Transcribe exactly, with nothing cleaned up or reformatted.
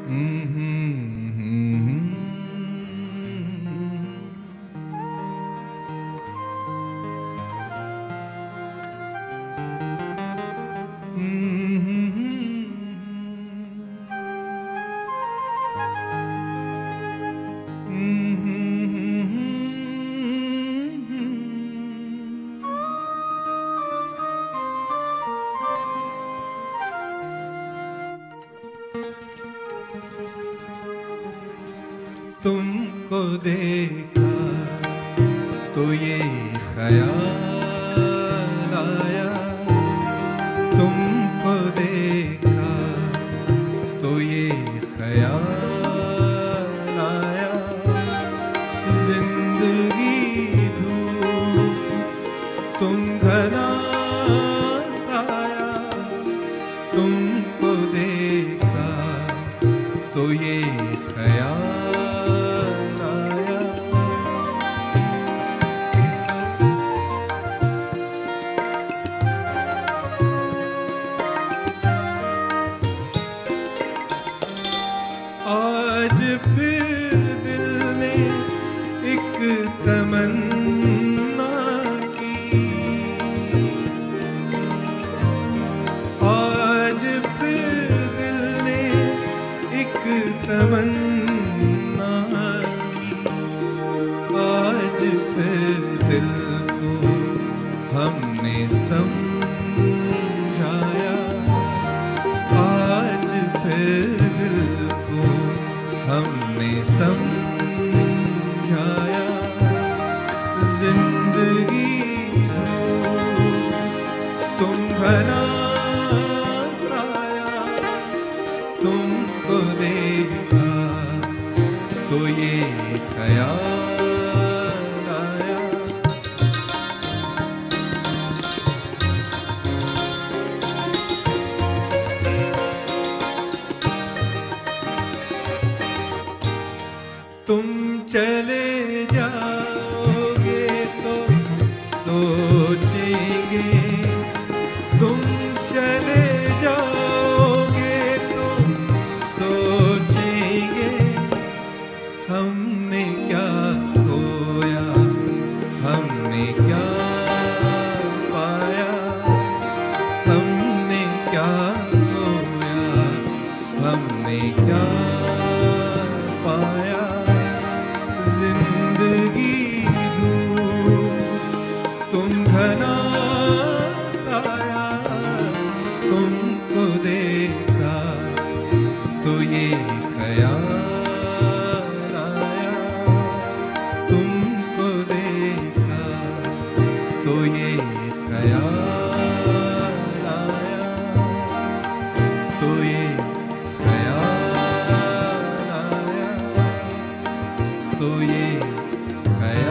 तुमको देखा तो ये ख्याल आया, तुमको देखा तो ये ख्याल आया, जिंदगी धूप तुम घना साया, तुमको देखा तो ये ख्याल आज फिर दिल ने एक तमन्ना की, आज फिर दिल ने एक तमन्ना की, आज फिर दिल को हमने समझाया, आज फिर दिल को हमने समझाया, जिंदगी तुम घना साया, तुमको देखा तो ये ख्याल आया। तुम चले जाओगे तो सोचेंगे, तुम चले जाओगे तो सोचेंगे, हमने क्या खोया, हमने क्या पाया, हमने क्या खोया, हमने क्या पाया, जिंदगी तुम घना साया, तुमको देखा तो ये ख्याल आया, तुमको देखा तो ये ख्याल आया, तो ये ख्याल आया, तो ये ख्याल